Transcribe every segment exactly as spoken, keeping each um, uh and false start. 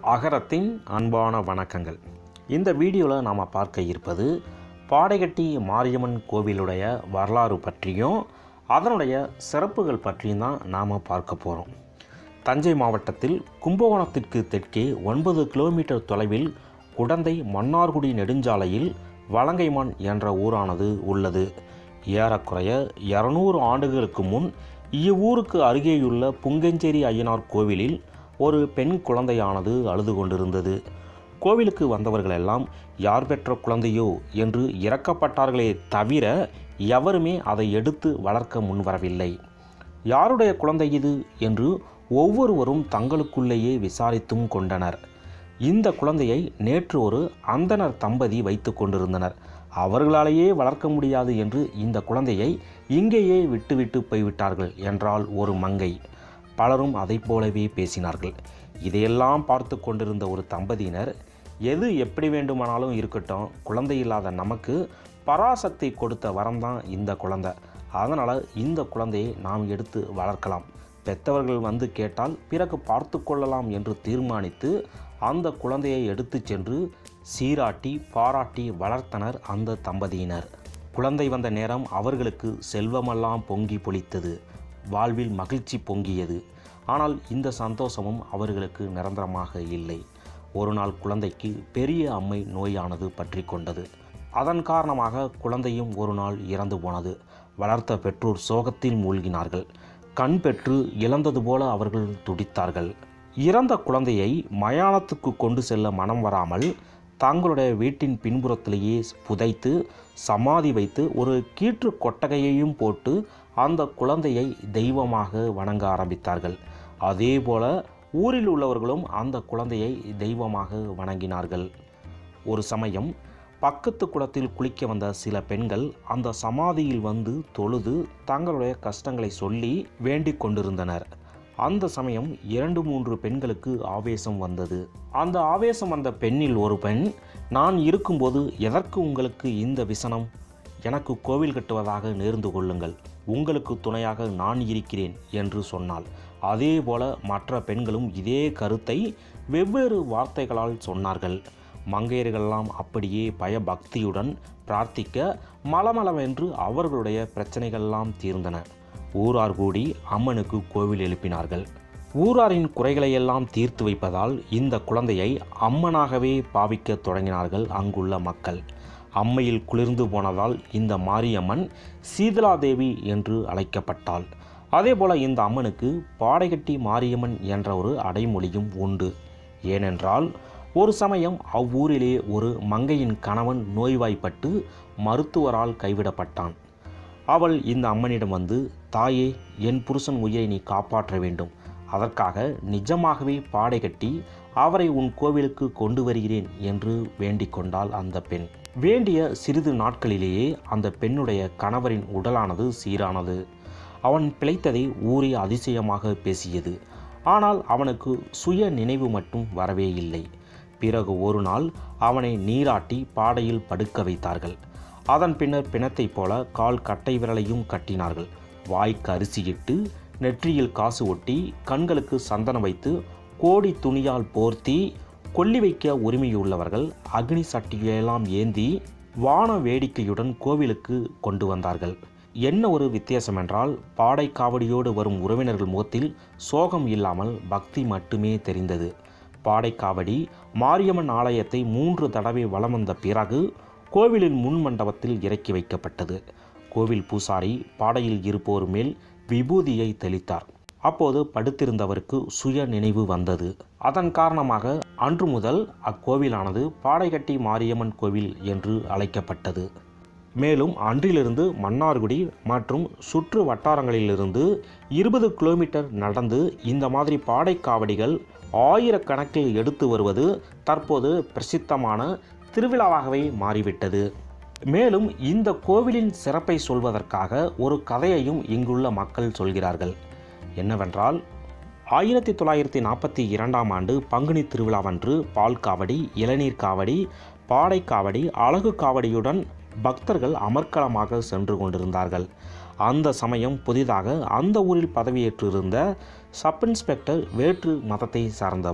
அகரத்தின் அன்பான வணக்கங்கள். இந்த வீடியோவில் நாம் பார்க்க இருப்பது பாடைகட்டி மாரியம்மன் கோவிலுடைய வரலாறு பற்றியும் அதனுடைய சிறப்புகள் பற்றியும் தான் நாம் பார்க்க போகிறோம். தஞ்சை மாவட்டத்தில் கும்பகோணத்திற்கு தெற்கே ஒன்பது கிலோமீட்டர் தொலைவில் குடந்தை மன்னார்குடி நெடுஞ்சாலையில் வலங்கைமான் என்ற ஊரானது உள்ளது. ஏறக்குறைய இருநூறு ஆண்டுகளுக்கு முன் இவ்வூருக்கு அருகேயுள்ள புங்கஞ்சேரி ஐயனார் கோவிலில் ஒரு பெண் குழந்தையானது அழுது கொண்டிருந்தது. கோவிலுக்கு வந்தவர்களெல்லாம் யார் பெற்ற குழந்தையோ என்று இறக்கப்பட்டார்களே தவிர எவருமே அதை எடுத்து வளர்க்க முன்வரவில்லை. யாருடைய குழந்தை இது என்று ஒவ்வொருவரும் தங்களுக்குள்ளேயே விசாரித்தும் கொண்டனர். இந்த குழந்தையை நேற்று ஒரு அந்தனர் தம்பதி வைத்து கொண்டிருந்தனர். அவர்களாலேயே வளர்க்க முடியாது என்று இந்த குழந்தையை இங்கேயே விட்டுவிட்டு போய்விட்டார்கள் என்றால் ஒரு மங்கை. பலரும் அதை போலவே பேசினார்கள். இதையெல்லாம் பார்த்து கொண்டிருந்த ஒரு தம்பதியினர், எது எப்படி வேண்டுமானாலும் இருக்கட்டும், குழந்தை இல்லாத நமக்கு பராசக்தி கொடுத்த வரம்தான் இந்த குழந்தை. அதனால் இந்த குழந்தையை நாம் எடுத்து வளர்க்கலாம், பெற்றவர்கள் வந்து கேட்டால் பிறகு பார்த்து கொள்ளலாம் என்று தீர்மானித்து அந்த குழந்தையை எடுத்து சென்று சீராட்டி பாராட்டி வளர்த்தனர் அந்த தம்பதியினர். குழந்தை வந்த நேரம் அவர்களுக்கு செல்வமெல்லாம் பொங்கி பொழித்தது. வாழ்வில் மகிழ்ச்சி பொங்கியது. ஆனால் இந்த சந்தோஷமும் அவர்களுக்கு நிரந்தரமாக இல்லை. ஒரு நாள் குழந்தைக்கு பெரிய அம்மை நோயானது பற்றி கொண்டது. அதன் காரணமாக குழந்தையும் ஒரு நாள் இறந்து போனது. வளர்த்த பெற்றோர் சோகத்தில் மூழ்கினார்கள். கண் பெற்று இழந்தது போல அவர்கள் துடித்தார்கள். இறந்த குழந்தையை மயானத்துக்கு கொண்டு செல்ல மனம் வராமல் தங்களுடைய வீட்டின் பின்புறத்திலேயே புதைத்து சமாதி வைத்து ஒரு கீற்று கொட்டகையையும் போட்டு அந்த குழந்தையை தெய்வமாக வணங்க ஆரம்பித்தார்கள். அதே போல ஊரில் உள்ளவர்களும் அந்த குழந்தையை தெய்வமாக வணங்கினார்கள். ஒரு சமயம் பக்கத்து குளத்தில் குளிக்க வந்த சில பெண்கள் அந்த சமாதியில் வந்து தொழுது தங்களுடைய கஷ்டங்களை சொல்லி வேண்டிக் கொண்டிருந்தனர். அந்த சமயம் இரண்டு மூன்று பெண்களுக்கு ஆவேசம் வந்தது. அந்த ஆவேசம் வந்த பெண்ணில் ஒரு பெண், நான் இருக்கும்போது எதற்கு உங்களுக்கு இந்த விசனம்? எனக்கு கோவில் கட்டுவதாக நேர்ந்து கொள்ளுங்கள், உங்களுக்கு துணையாக நான் இருக்கிறேன் என்று சொன்னாள். அதே போல மற்ற பெண்களும் இதே கருத்தை வெவ்வேறு வார்த்தைகளால் சொன்னார்கள். மங்கையர்களெல்லாம் அப்படியே பயபக்தியுடன் பிரார்த்திக்க மலமளவென்று அவர்களுடைய பிரச்சனைகள்லாம் தீர்ந்தன. ஊரார் கூடி அம்மனுக்கு கோவில் எழுப்பினார்கள். ஊராரின் குறைகளையெல்லாம் தீர்த்து வைப்பதால் இந்த குழந்தையை அம்மனாகவே பாவிக்க தொடங்கினார்கள் அங்குள்ள மக்கள். அம்மையில் குளிர்ந்து போனதால் இந்த மாரியம்மன் சீதலாதேவி என்று அழைக்கப்பட்டாள். அதேபோல இந்த அம்மனுக்கு பாடைகட்டி மாரியம்மன் என்ற ஒரு அடைமொழியும் உண்டு. ஏனென்றால் ஒரு சமயம் அவ்வூரிலே ஒரு மங்கையின் கணவன் நோய்வாய்ப்பட்டு மருத்துவரால் கைவிடப்பட்டான். அவள் இந்த அம்மனிடம் வந்து, தாயே, என் புருஷன் உயிரை நீ காப்பாற்ற வேண்டும், அதற்காக நிஜமாகவே பாடை கட்டி அவரை உன் கோவிலுக்கு கொண்டு வருகிறேன் என்று வேண்டிக் கொண்டாள் அந்த பெண். வேண்டிய சிறிது நாட்களிலேயே அந்த பெண்ணுடைய கணவரின் உடலானது சீரானது. அவன் பிழைத்ததை ஊரே அதிசயமாக பேசியது. ஆனால் அவனுக்கு சுய நினைவு மட்டும் வரவே இல்லை. பிறகு ஒரு நாள் அவனை நீராட்டி பாடையில் படுக்க வைத்தார்கள். அதன் பின்னர் பிணத்தைப் போல கால் கட்டை விரலையும் கட்டினார்கள். வாய்க்கு அரிசியிட்டு நெற்றியில் காசு ஒட்டி கண்களுக்கு சந்தனம் வைத்து கோடி துணியால் போர்த்தி கொல்லி வைக்க உரிமையுள்ளவர்கள் அக்னி சட்டியெல்லாம் ஏந்தி வான வேடிக்கையுடன் கோவிலுக்கு கொண்டு வந்தார்கள். என்ன ஒரு வித்தியாசம் என்றால், பாடை காவடியோடு வரும் உறவினர்கள் முகத்தில் சோகம் இல்லாமல் பக்தி மட்டுமே தெரிந்தது. பாடை காவடி மாரியம்மன் ஆலயத்தை மூன்று தடவை வலம் வந்த பிறகு கோவிலின் முன் மண்டபத்தில் இறக்கி வைக்கப்பட்டது. கோவில் பூசாரி பாடையில் இருப்போர் மேல் விபூதியை தெளித்தார். அப்போது படுத்திருந்தவருக்கு சுய நினைவு வந்தது. அதன் காரணமாக அன்று முதல் அக்கோவிலானது பாடைகட்டி மாரியம்மன் கோவில் என்று அழைக்கப்பட்டது. மேலும் அன்றிலிருந்து மன்னார்குடி மற்றும் சுற்று வட்டாரங்களிலிருந்து இருபது கிலோமீட்டர் நடந்து இந்த மாதிரி பாடை காவடிகள் ஆயிரக்கணக்கில் எடுத்து வருவது தற்போது பிரசித்தமான திருவிழாவாகவே மாறிவிட்டது. மேலும் இந்த கோவிலின் சிறப்பை சொல்வதற்காக ஒரு கதையையும் இங்குள்ள மக்கள் சொல்கிறார்கள். என்னவென்றால், ஆயிரத்தி தொள்ளாயிரத்தி நாற்பத்தி இரண்டாம் ஆண்டு பங்குனி திருவிழாவன்று பால் காவடி, இளநீர் காவடி, பாடை காவடி, அழகு காவடியுடன் பக்தர்கள் அமர்க்களமாக சென்று கொண்டிருந்தார்கள். அந்த சமயம் புதிதாக அந்த ஊரில் பதவியேற்றிருந்த சப் இன்ஸ்பெக்டர் வேற்று மதத்தை சார்ந்தவர்.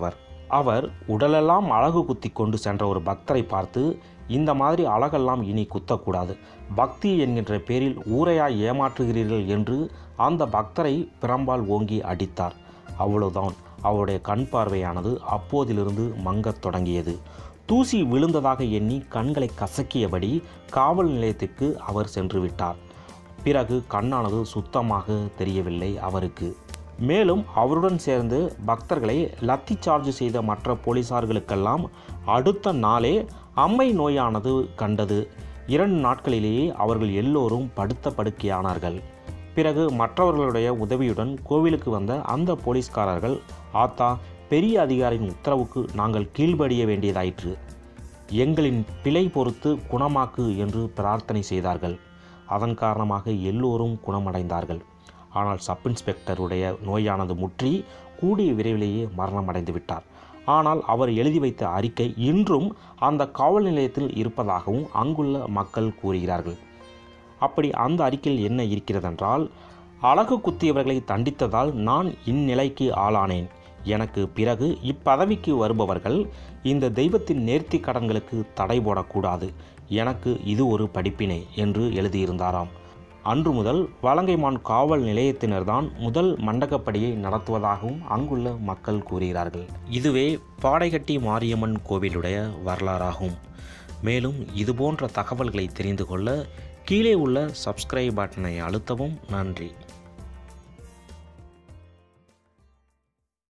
அவர் உடலெல்லாம் அழகு குத்தி கொண்டு சென்ற ஒரு பக்தரை பார்த்து, இந்த மாதிரி அழகெல்லாம் இனி குத்தக்கூடாது, பக்தி என்கின்ற பேரில் ஊரையாய் ஏமாற்றுகிறீர்கள் என்று அந்த பக்தரை பிரம்பால் ஓங்கி அடித்தார். அவ்வளவுதான், அவருடைய கண் பார்வையானது அப்போதிலிருந்து மங்கத் தொடங்கியது. தூசி விழுந்ததாக எண்ணி கண்களை கசக்கியபடி காவல் நிலையத்திற்கு அவர் சென்று விட்டார். பிறகு கண்ணானது சுத்தமாக தெரியவில்லை அவருக்கு. மேலும் அவருடன் சேர்ந்து பக்தர்களை லத்தி சார்ஜ் செய்த மற்ற போலீசார்களுக்கெல்லாம் அடுத்த நாளே அம்மை நோயானது கண்டது. இரண்டு நாட்களிலேயே அவர்கள் எல்லோரும் படுத்த படுக்கையானார்கள். பிறகு மற்றவர்களுடைய உதவியுடன் கோவிலுக்கு வந்த அந்த போலீஸ்காரர்கள், ஆத்தா, பெரிய அதிகாரியின் உத்தரவுக்கு நாங்கள் கீழ்ப்படிய வேண்டியதாயிற்று, எங்களின் பிழை பொறுத்து குணமாக்கு என்று பிரார்த்தனை செய்தார்கள். அதன் காரணமாக எல்லோரும் குணமடைந்தார்கள். ஆனால் சப் இன்ஸ்பெக்டருடைய நோயானது முற்றி கூடிய விரைவிலேயே மரணமடைந்து விட்டார். ஆனால் அவர் எழுதி வைத்த அறிக்கை இன்றும் அந்த காவல் நிலையத்தில் இருப்பதாகவும் அங்குள்ள மக்கள் கூறுகிறார்கள். அப்படி அந்த அறிக்கையில் என்ன இருக்கிறதென்றால், அழகு குத்தியவர்களை தண்டித்ததால் நான் இந்நிலைக்கு ஆளானேன். எனக்கு பிறகு இப்பதவிக்கு வருபவர்கள் இந்த தெய்வத்தின் நேர்த்தி கடன்களுக்கு தடை போடக்கூடாது. எனக்கு இது ஒரு படிப்பினை என்று எழுதியிருந்தாராம். அன்று முதல் வலங்கைமான் காவல் நிலையத்தினர்தான் முதல் மண்டகப்படியை நடத்துவதாகவும் அங்குள்ள மக்கள் கூறுகிறார்கள். இதுவே பாடைகட்டி மாரியம்மன் கோவிலுடைய வரலாறாகும். மேலும் இதுபோன்ற தகவல்களை தெரிந்து கொள்ள கீழே உள்ள சப்ஸ்கிரைப் பட்டனை அழுத்தவும். நன்றி.